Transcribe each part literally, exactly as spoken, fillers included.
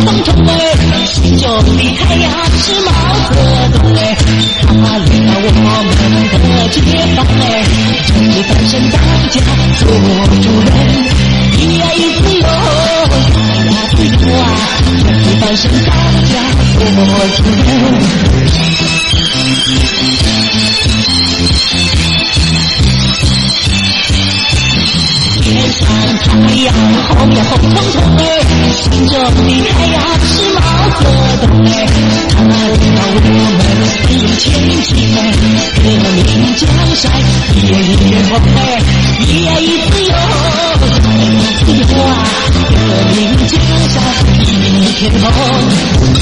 冲冲哎，心中的太阳是毛泽东哎，他领导我们的解放哎，正义翻身当家做主人，一呀一自由，一呀自由啊，正义翻身当家做主人。天上太阳红呀红彤彤哎，心中的太阳是毛泽东哎，他领导我们奋勇前进哎，革命江山一夜一片红哎，一呀一自由，一呀自由啊，革命江山一片红。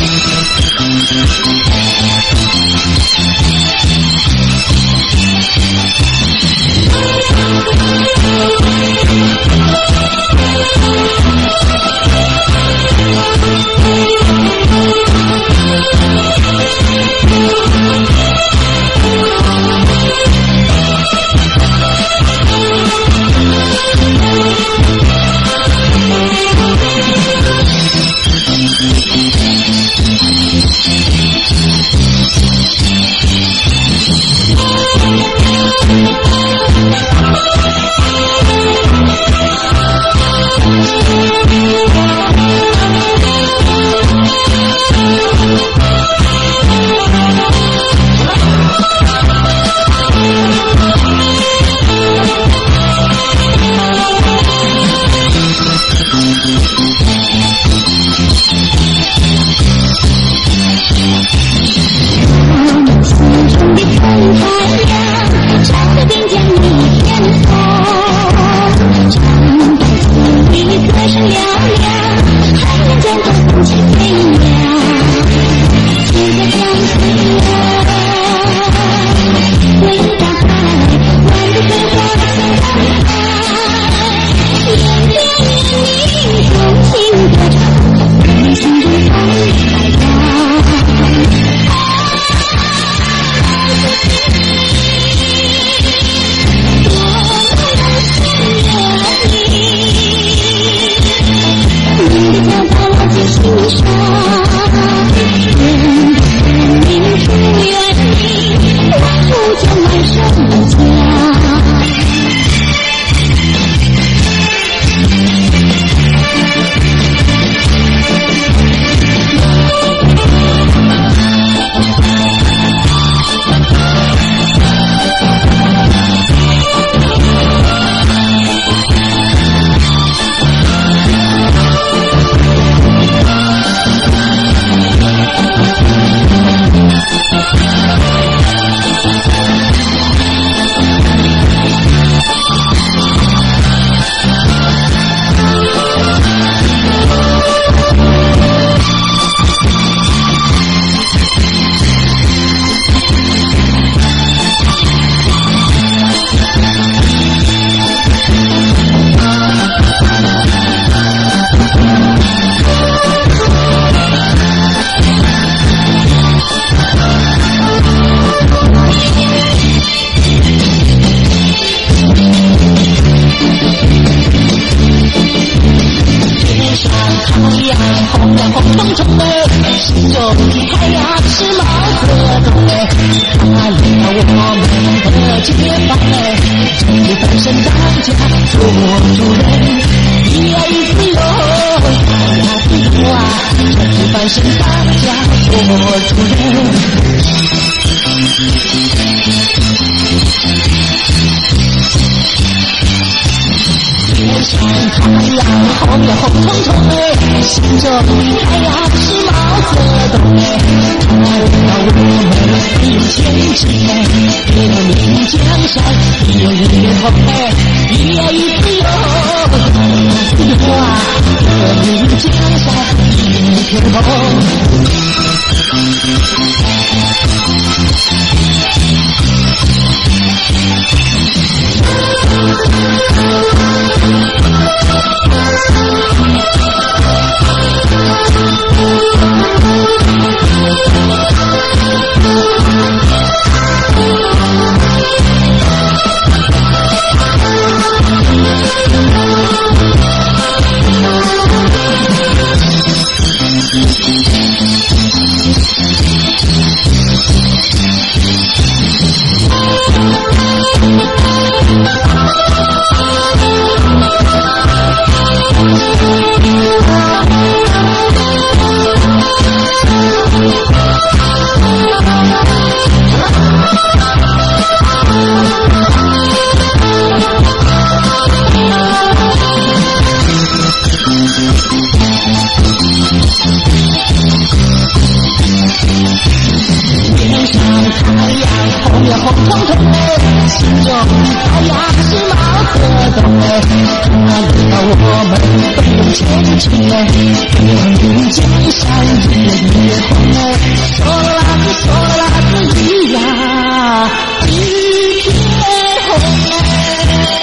冲冲哎，心中的太阳是毛泽东哎，他领导我们奋勇前进哎，革命江山日月红哎，说啦子说啦子咿呀一片红哎。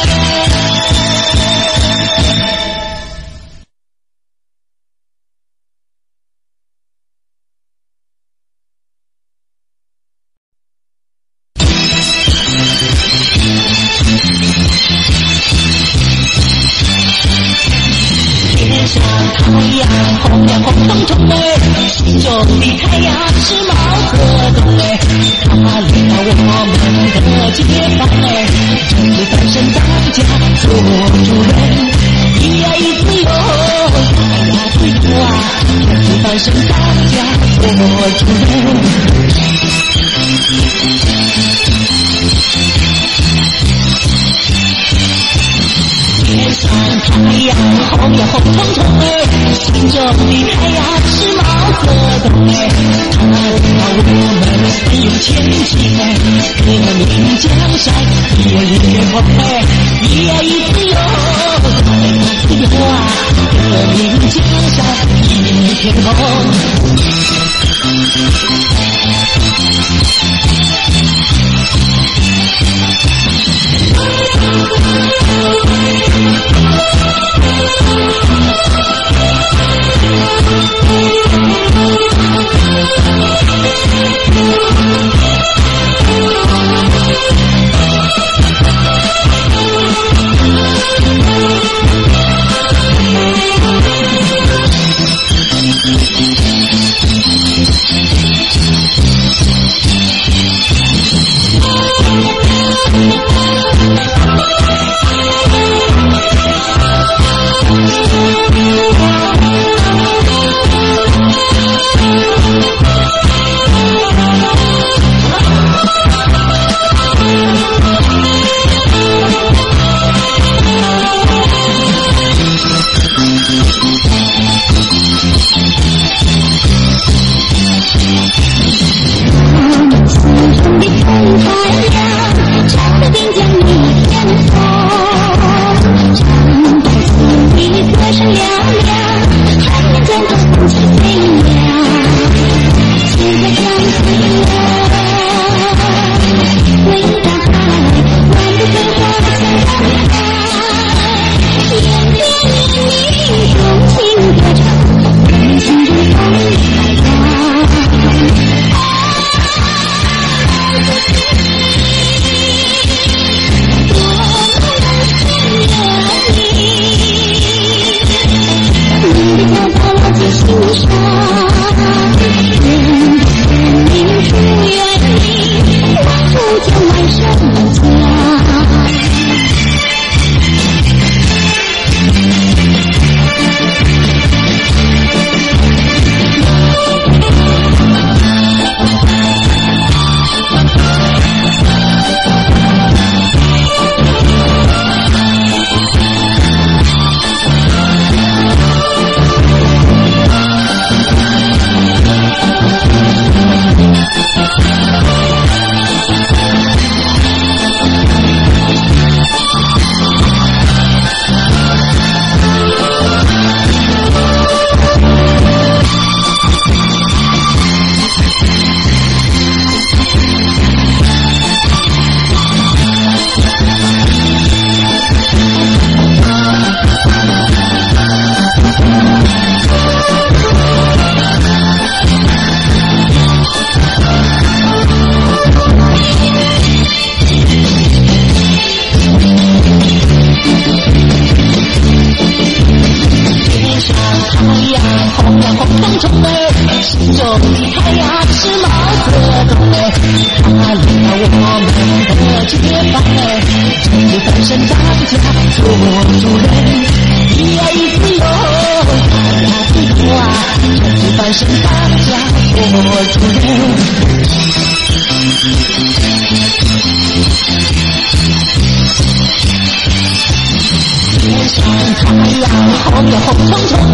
天上太阳红呀红彤彤哎，心中的太阳是毛泽东哎，他领导我们的解放哎，政治翻身当家做主人，一呀一自由，三呀自由啊，政治翻身当家做主人。天上太阳红呀红彤彤哎，心中的太阳是毛泽东哎，他领导我们奋勇前进哎，革命江山日月红哎，一呀一自由，三呀自由啊，革命江山一片红。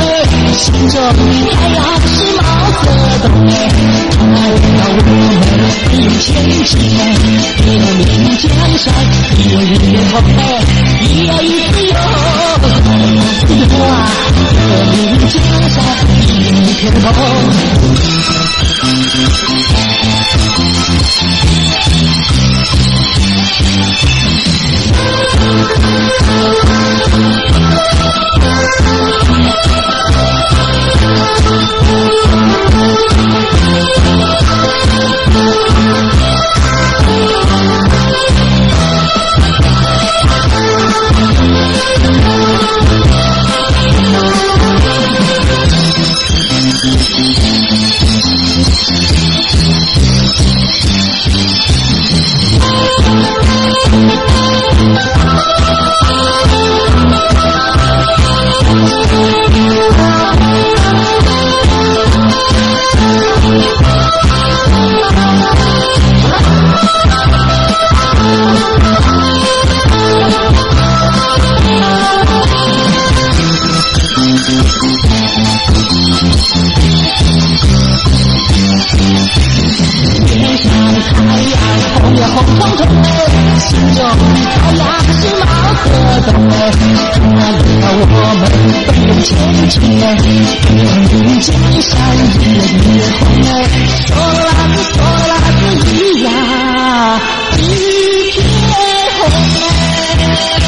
心中的太阳是毛泽东哎，他领导我们奋勇前进，革命江山一有日月同，一呀一自由，自由啊！革命江山一片红。天上太阳红呀红彤彤哎，心中的太阳是毛泽东哎，他领导我们奋勇前进哎，革命江山一日日红哎，说啦子说啦子一呀一片红哎。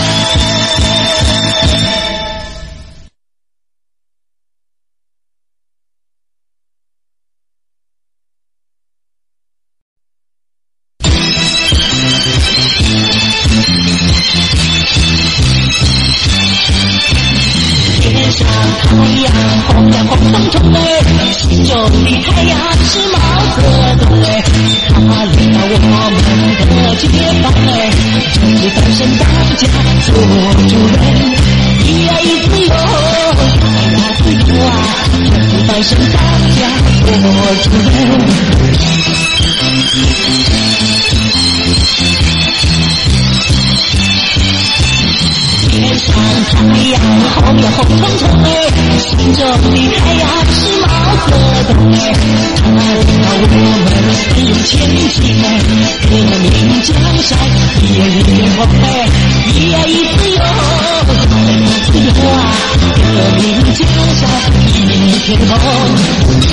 天上太阳红呀红彤彤哎，心中的太阳是毛泽东哎，他领导我们的解放哎，政治翻身当家做主人，一呀一自由，一呀自由啊，政治翻身当家做主人。天上太阳红呀红彤彤哎，心中的太阳是毛泽东哎，他领导我们奋勇前进哎，革命江山一日日红哎，一呀一自由，一呀自由啊，革命江山一片红。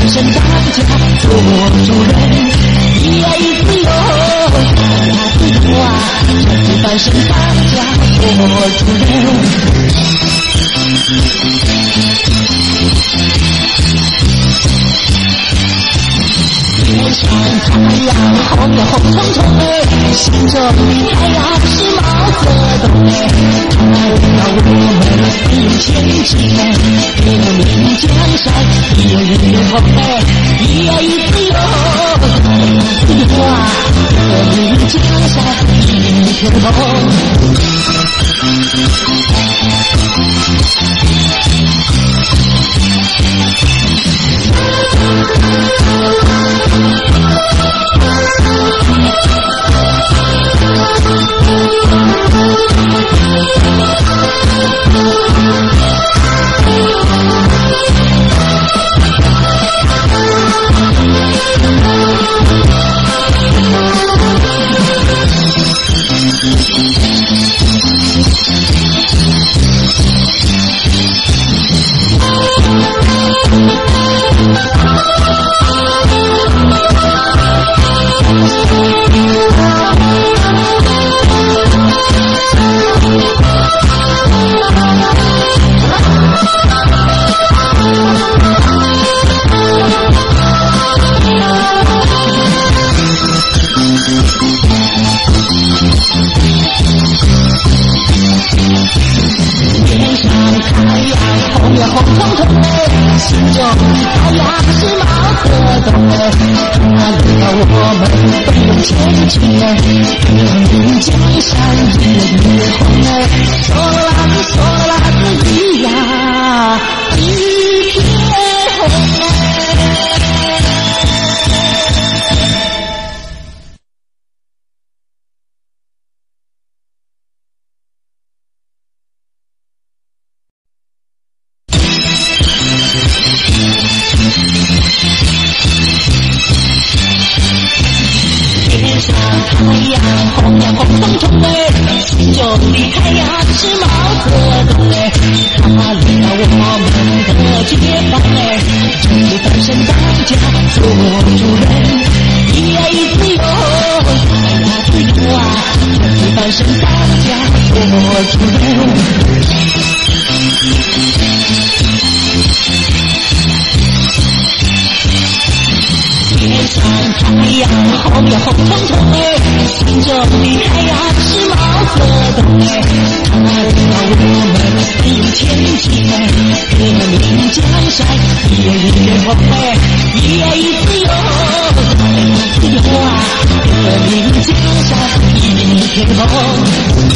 翻身当家做主人，一呀一自由，三呀自由啊，这次翻身当家做主人。天上太阳红呀红彤彤哎，心中的太阳是毛泽东哎，他领导我们飞涌前进哎，革命江山一呀一红哎，一呀一自由，三呀自由啊，革命江山一片红。天上太阳红呀红彤彤哎，心中的太阳是毛泽东哎，他领导我们飞涌前进哎，革命江山一日红哎，说啦子说啦子一呀一片红哎。天上太阳红呀红彤彤哎，心中的太阳是毛泽东哎，他领导我们的解放哎，这次翻身当家做主人，一呀一自由，三呀自由啊，这次翻身当家做主人。天上太阳红呀红彤彤哎，心中的太阳是毛泽东哎，他领导我们飞涌前进哎，革命江山一日红哎，一呀一自由，三呀自由啊，革命江山一片红。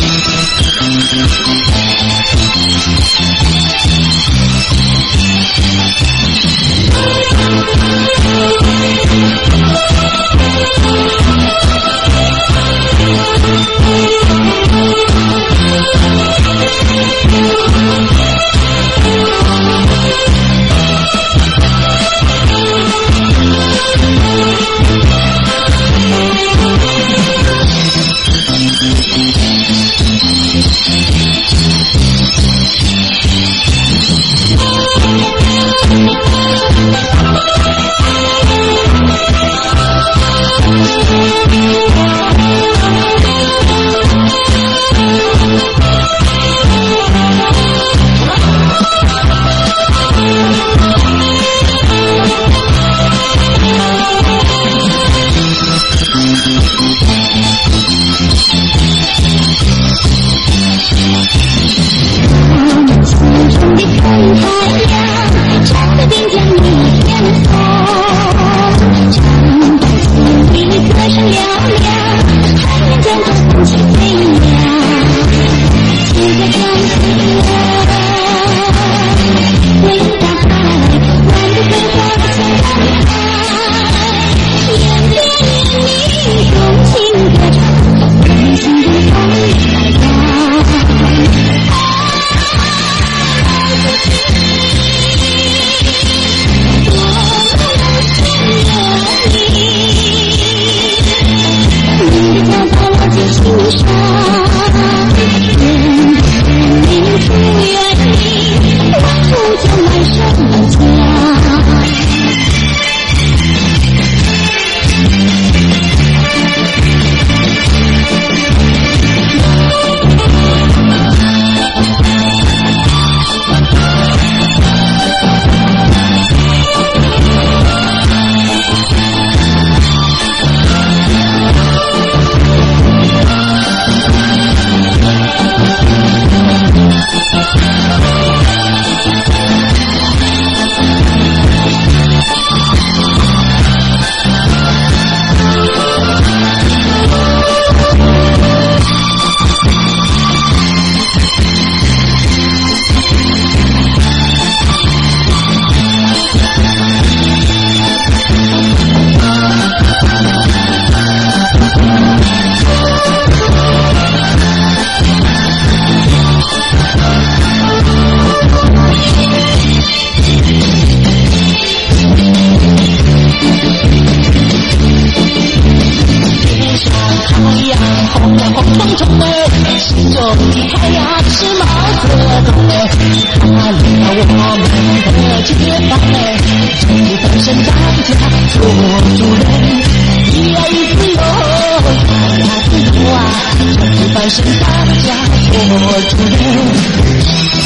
们的解放哎，终于翻身当家做主人，咿呀咿自由，呀呀自由啊，终于翻身当家做主人。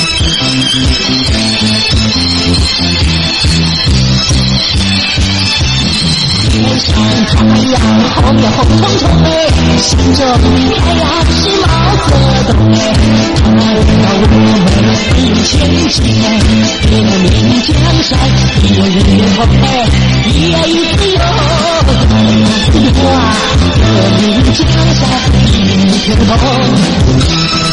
天上太阳红呀红彤彤哎，心中的太阳是毛泽东哎，他领导我们飞涌前进哎，革命江山一日日红哎，咿呀咿自由，呀呀自由啊，革命江山一片红。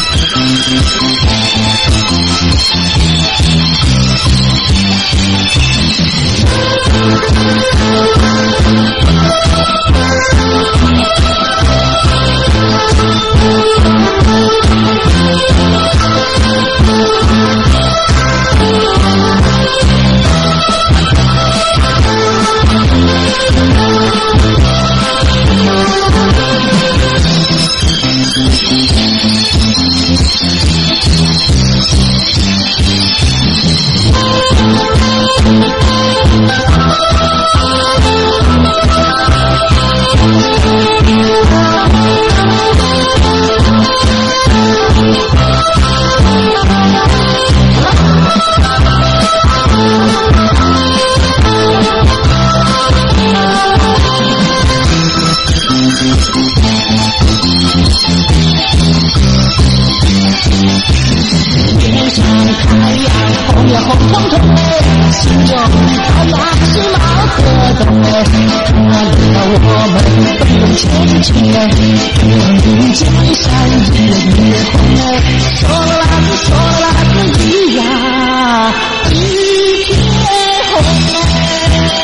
天上太阳红呀红彤彤哎，心中的太阳是毛泽东哎，他领导我们飞涌前进哎，革命江山一日日红哎，说啦子说啦子咿呀一片红哎。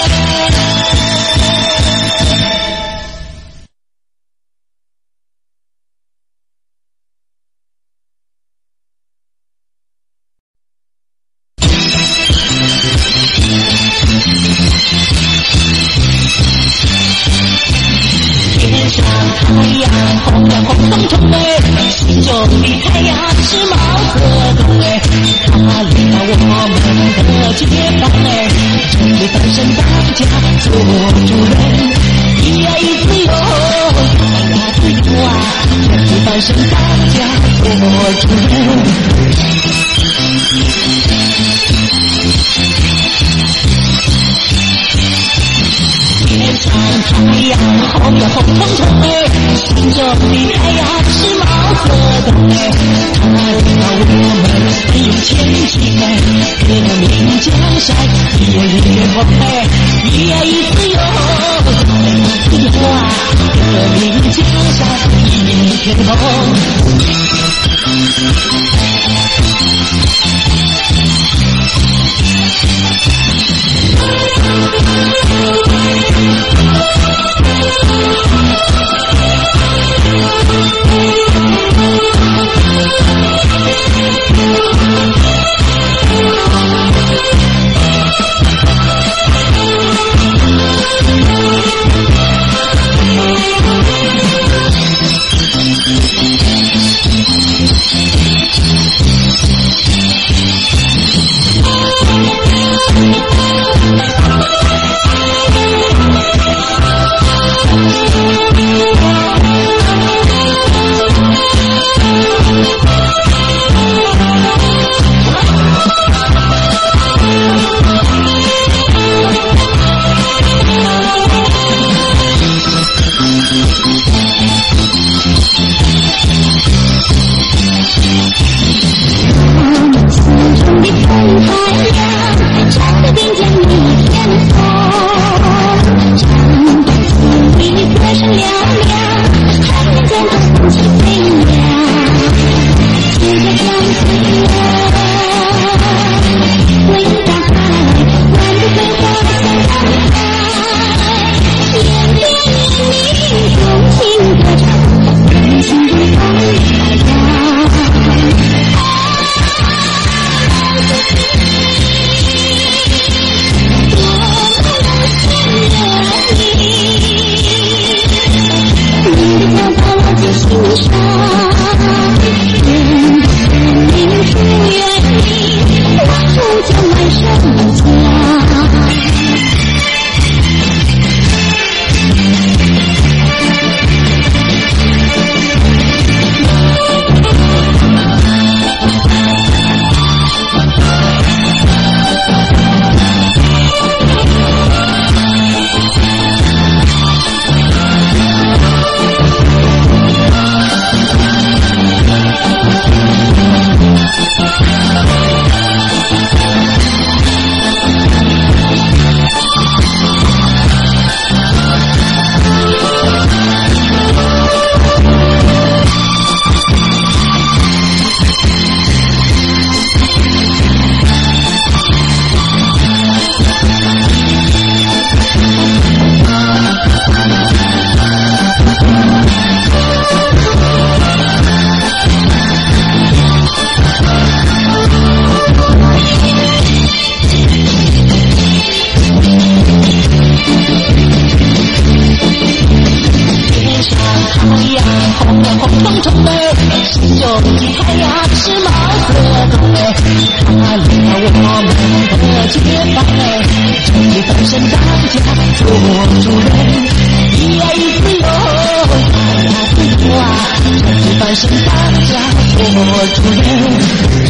天上太阳红呀红彤彤哎，心中的太阳是毛泽东哎，他领导我们的解放哎，终于翻身当家做主人，咿呀咿自由，呀呀自由啊，终于翻身当家做主人。天上太阳红呀红彤彤哎，心中的太阳是毛泽东哎，他领导我们飞涌前进哎，革命江山一日日红哎，咿呀咿自由，呀呀自由啊，革命江山一片红。 你翻身当家做主人，一呀一自由，二呀自由啊，这是翻身当家做主人。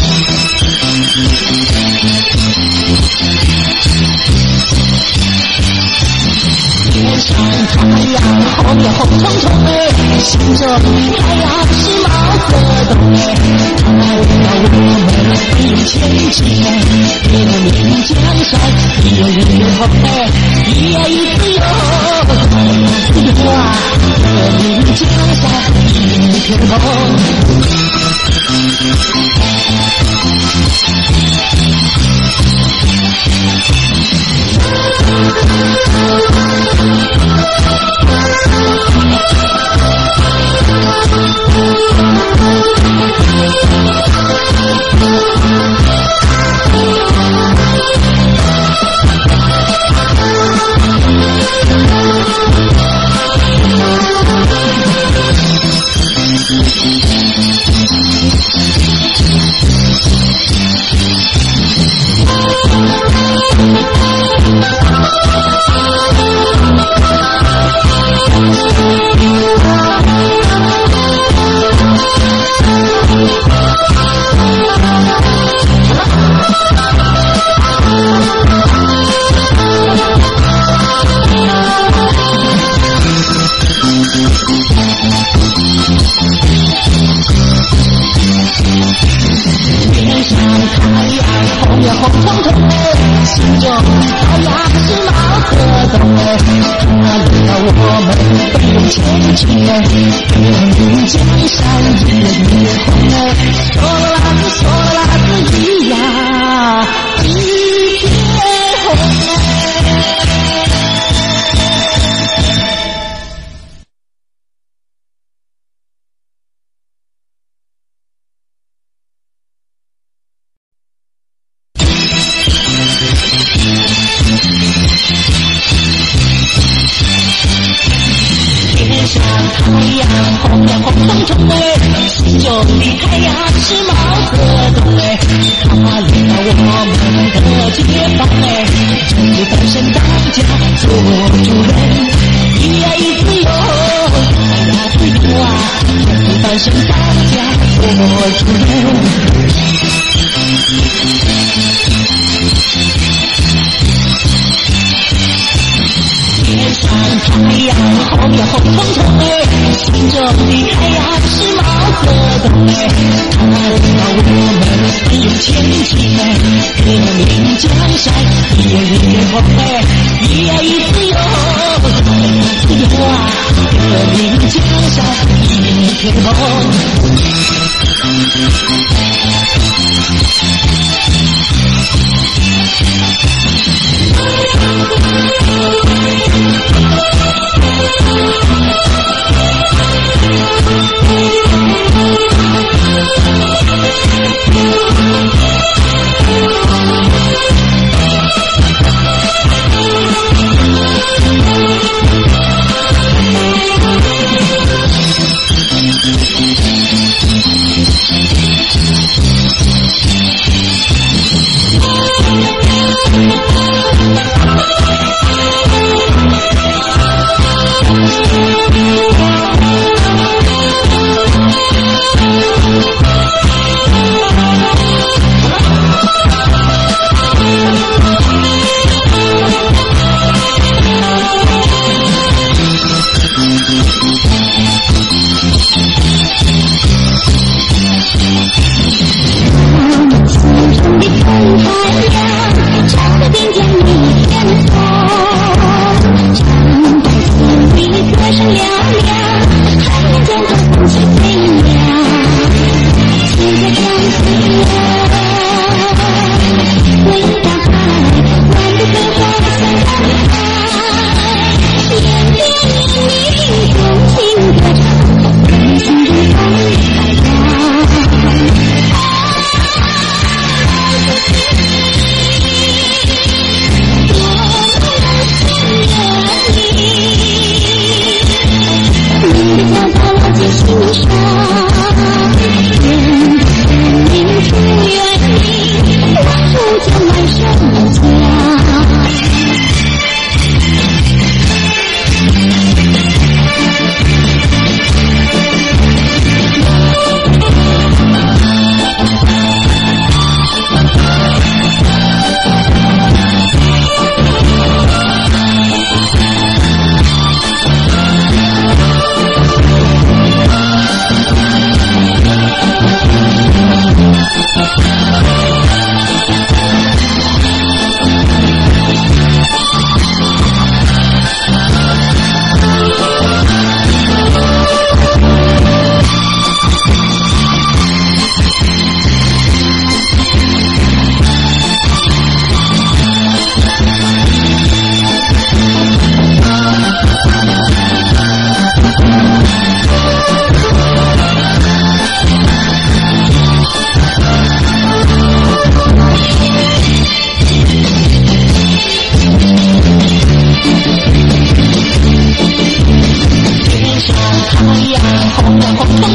天上太阳红呀红彤彤哎，心中的太阳是毛泽东哎，他领导我们飞涌前进哎，革命江山一夜日红哎，一呀一自由，二呀自由啊，革命江山一片红。天上太阳红呀红彤彤哎，心中的太阳是毛泽东哎，他领导我们飞涌前进哎，革命江山一夜日红哎，说啦子说啦子一呀一片红哎。天上太阳红呀红彤彤哎，心中的太阳是毛泽东哎，他领导我们的解放哎，正义翻身当家做主人，一呀一自由，二呀自由啊，正义翻身当家做主人。天上太阳红呀红彤彤哎，心中的太阳是毛泽东哎，他领导我们飞涌前进哎，革命江山一夜日红哎，一呀一自由，二呀自由啊，革命江山一片红。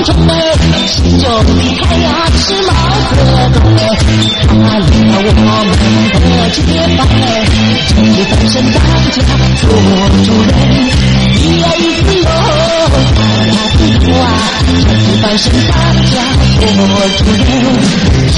重重哎，心中的太阳是毛泽东哎，他领导我们的解放哎，争取翻身当家做主人，一呀一自由，二呀自由啊，争取翻身当家做主人。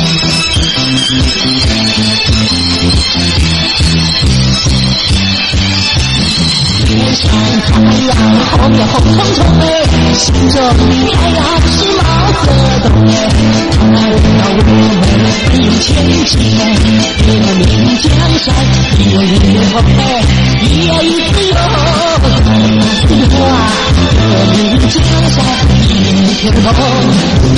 天上太阳后面红彤彤哎，心中的太阳是毛泽东哎，他领导我们奋勇前进哎，革命江山一有烈火哎，一呀一自由，二呀自由啊，革命江山一片红。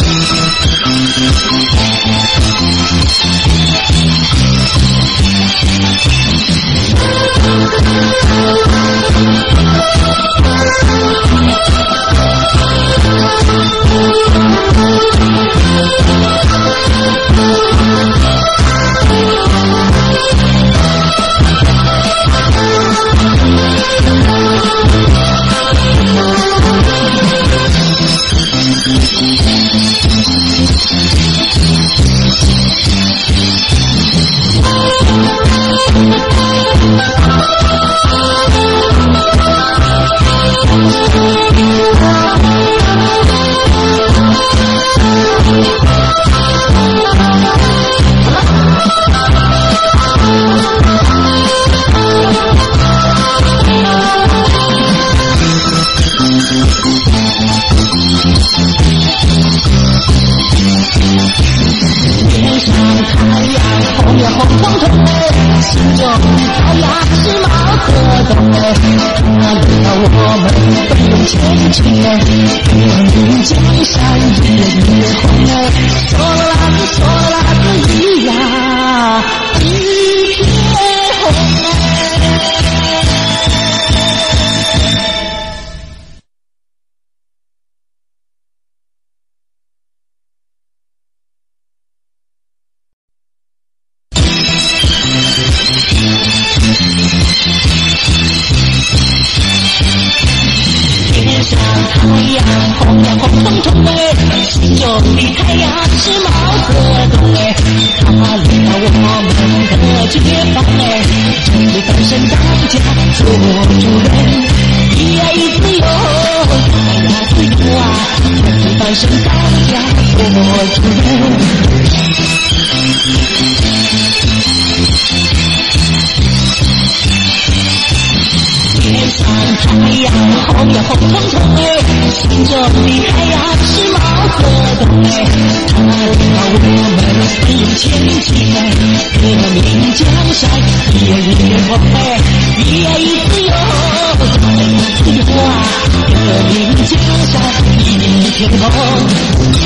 天上太阳后面红彤彤哎，心中的太阳是毛泽东哎，他领导我们奋勇前进哎，革命江山一日红哎，说啦子说啦子一呀一片红哎。天上太阳后面红彤彤哎，心中的太阳是毛泽东哎，他领导我们的解放哎，争取翻身当家做主人，一呀一自由，二呀自由啊，争取翻身当家做主人。天上太阳后面红彤彤哎，心中的太阳是毛泽东哎，他领导我们奋勇前进哎，革命江山一日红哎，一呀一自由，二呀自由啊，革命江山一片红。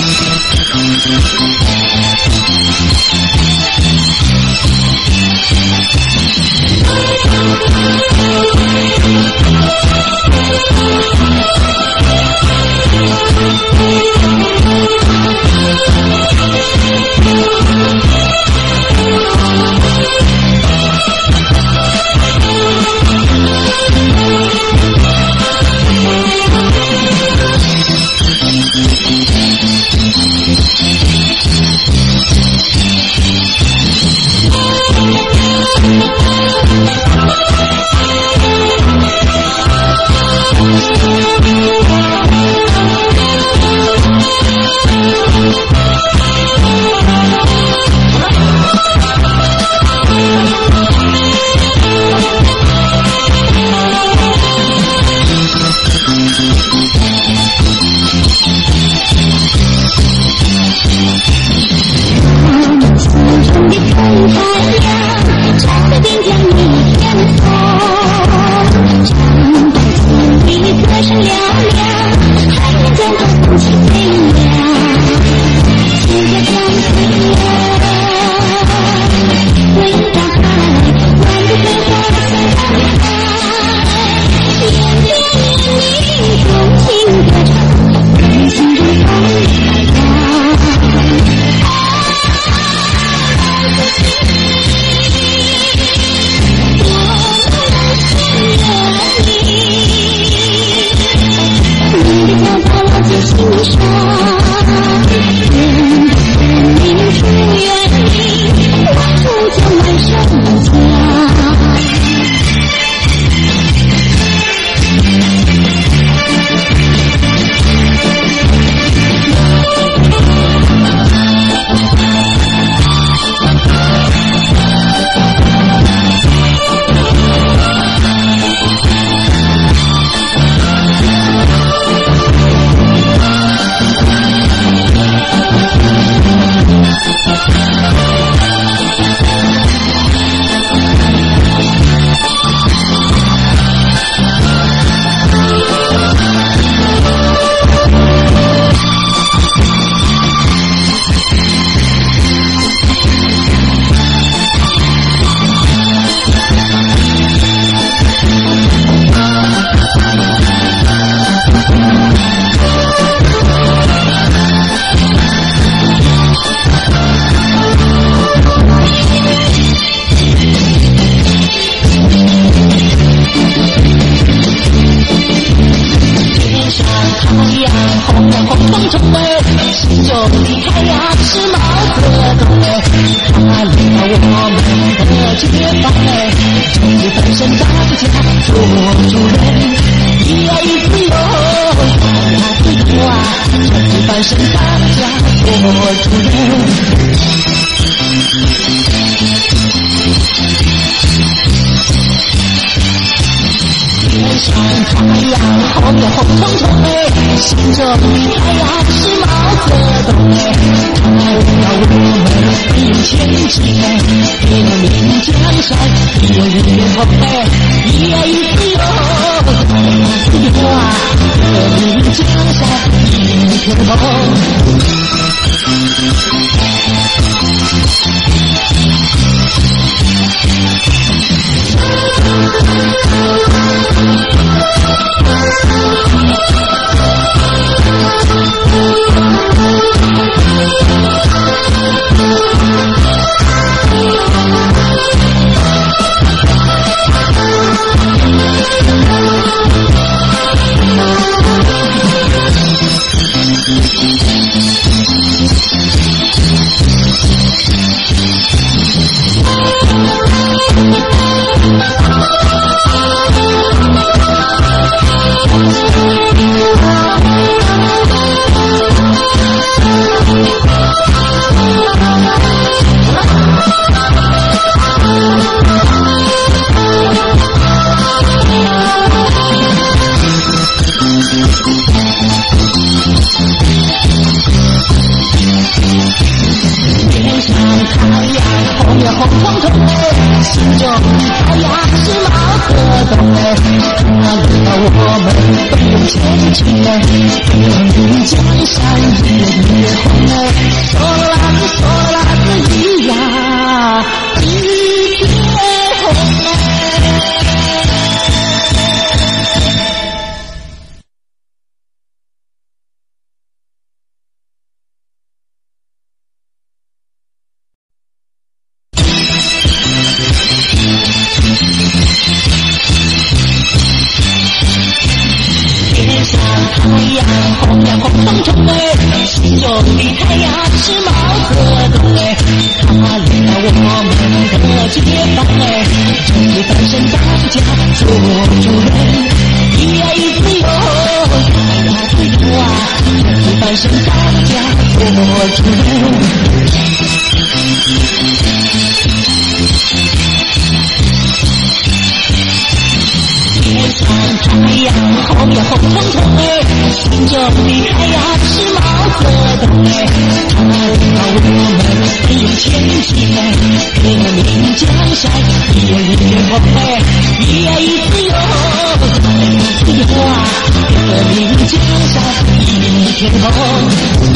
棒哎，终于翻身当家做主人。咿呀咿子哟，呀呀子哟啊，终于翻身当家做主人。天上太阳，后面红彤彤哎，心中的太阳是毛泽东哎，他要我们奋勇前进哎，革命江山一日红哎，咿呀咿子哟，呀呀子哟啊，革命江山一片红。天上太阳，后面红彤彤哎，心中的太阳是毛泽东哎，他领导我们奋勇前进哎，革命江山一日红哎，说啦子说啦子咿呀，一片红哎。天上太阳，后面红彤彤哎，心中的太阳是毛泽东哎，他领导我们的解放哎，终于翻身当家做主人。咿呀咿子哟，呀呀子哟啊，终于翻身当家做主人。天上太阳，后面红彤彤哎，心中的太阳是毛泽东哎，他领导我们奋勇前进哎，革命江山一日红哎，咿呀咿子哟，呀呀子哟啊，革命江山一片红。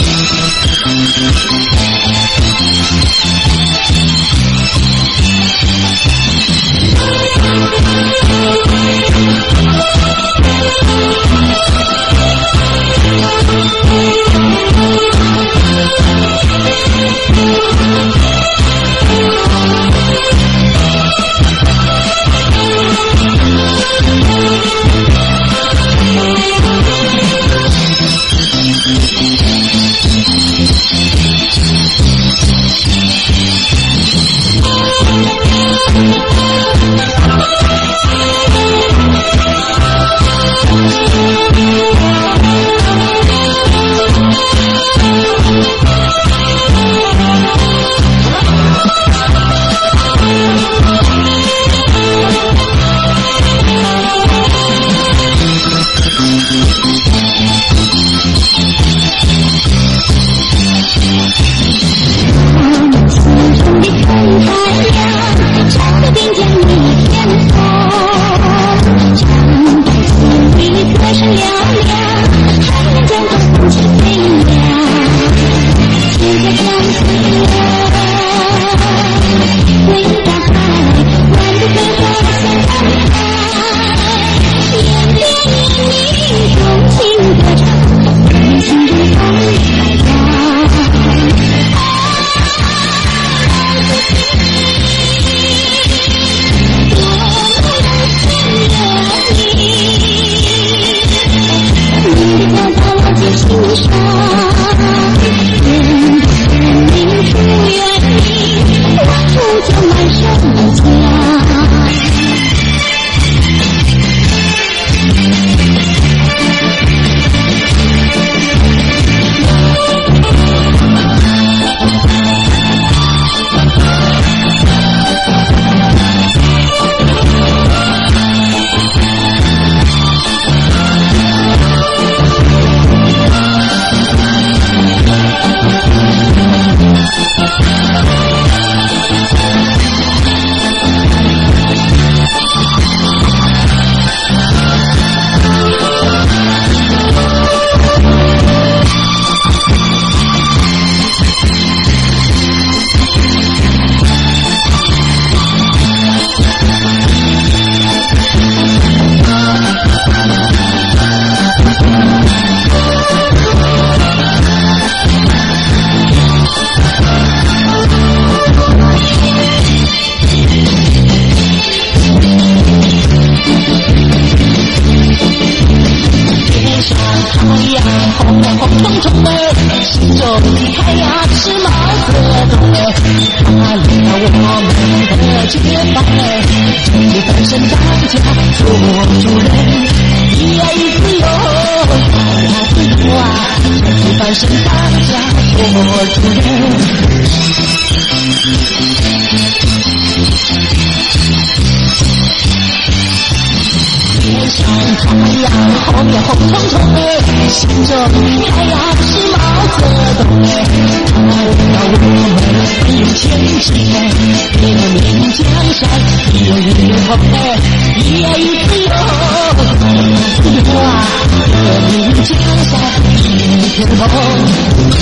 身当家做主人，一呀一自由，二呀自由啊，这是翻身当家做主人。天上太阳红呀红彤彤哎，心中的太阳是毛泽东哎，他让我们奋勇前进哎，革命江山一日日红哎，一呀一自由，二呀自由啊，革命江山一片红。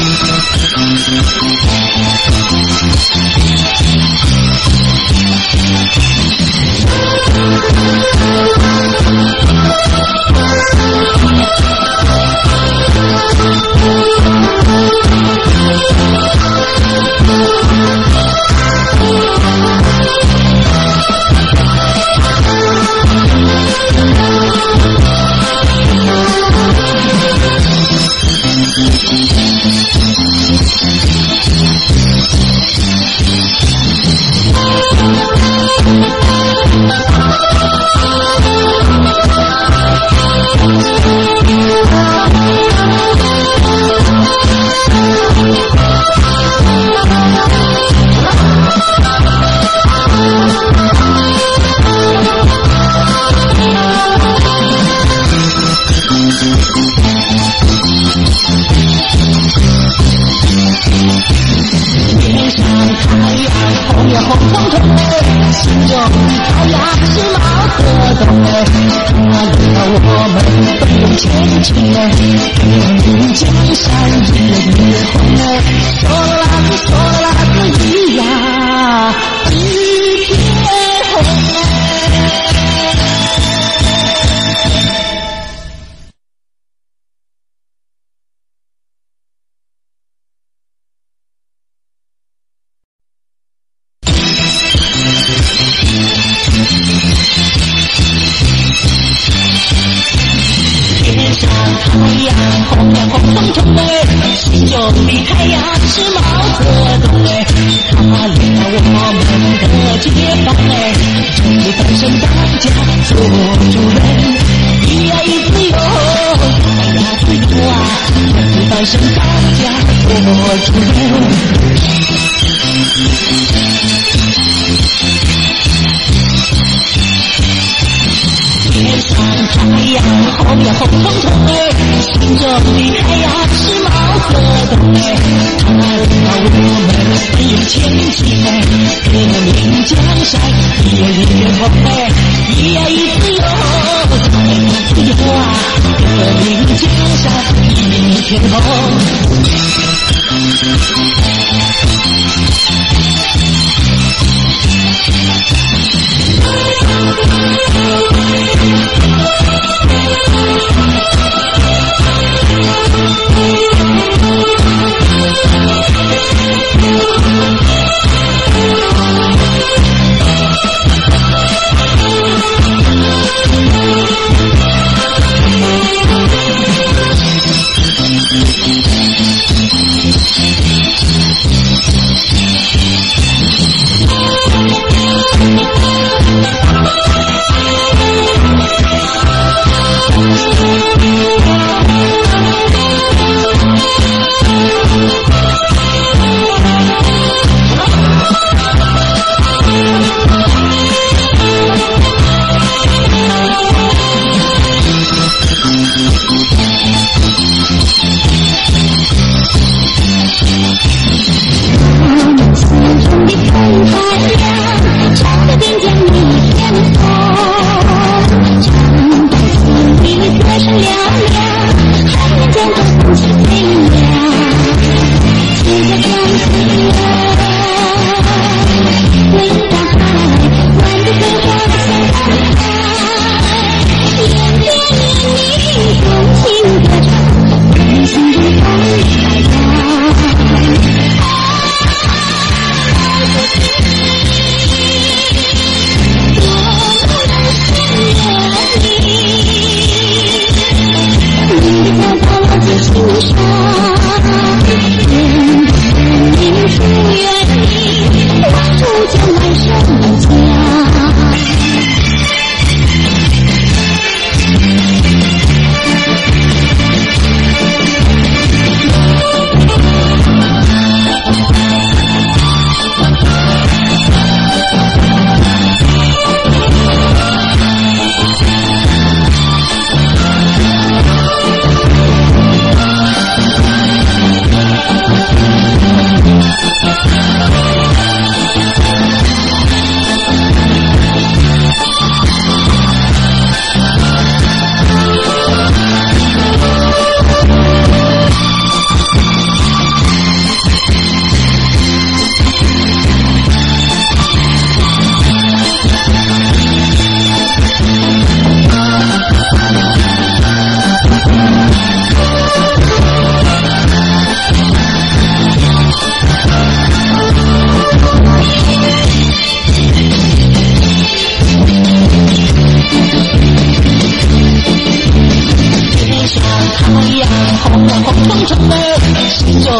天上太阳红呀红彤彤哎，心中的太阳是毛泽东哎，他领导我们奋勇前进哎，革命江山一日日红哎，说啦子说啦子一呀一片红哎。天上太阳红呀红彤彤哎，心中的太阳是毛泽东哎，他领导我们的解放哎，终于翻身当家做主人，一呀一自由，二呀自由啊，终于翻身当家做主人。天上太阳红呀红彤彤哎，心中的太阳是毛泽东哎，他领导我们奋勇前进哎，革命江山一日日红哎，一呀一自由，二呀自由啊，革命江山一片红。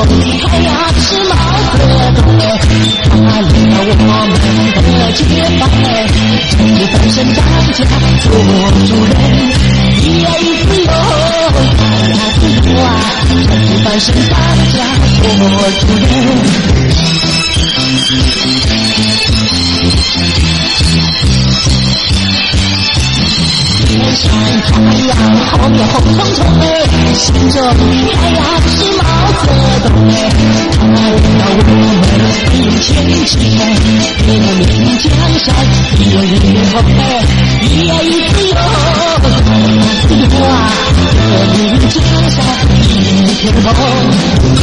的太阳是毛泽东哎，他领导我们的解放哎，政治翻身当家做主人，一呀一自由，二呀自由啊，政治翻身当家做主人。天上太阳，后面红彤彤哎，心中的太阳是毛泽东哎，他领导我们飞涌前进哎，革命江山一夜日红哎，一呀一自由，二呀自由啊，革命江山一片红。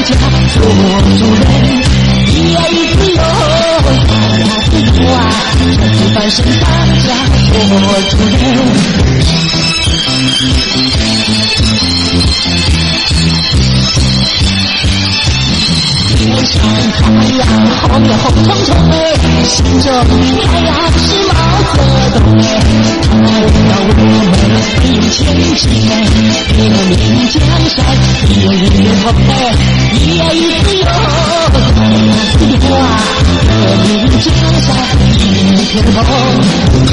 家做主人。一呀一自由，二呀自由啊，这次翻身当家做主人。天上太阳红呀红彤彤哎，心中的太阳是毛泽东哎，他让我们飞涌前进哎，革命江山一日同哎，一呀一自由，二呀自由啊，革命江山一片红。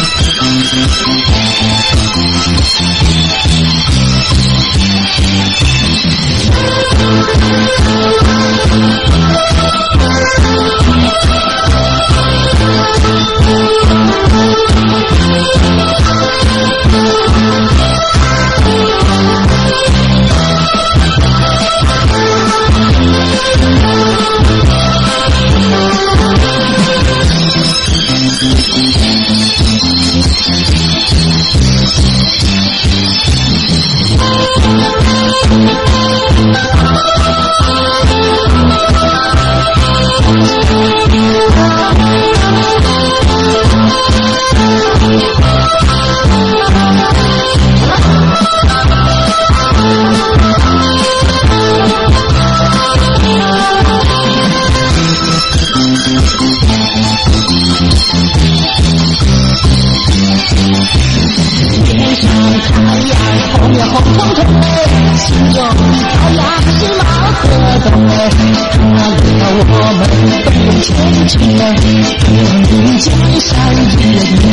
天上太阳红呀红彤彤哎，心中的太阳是毛泽东哎，他领导我们飞涌前进哎，革命江山一日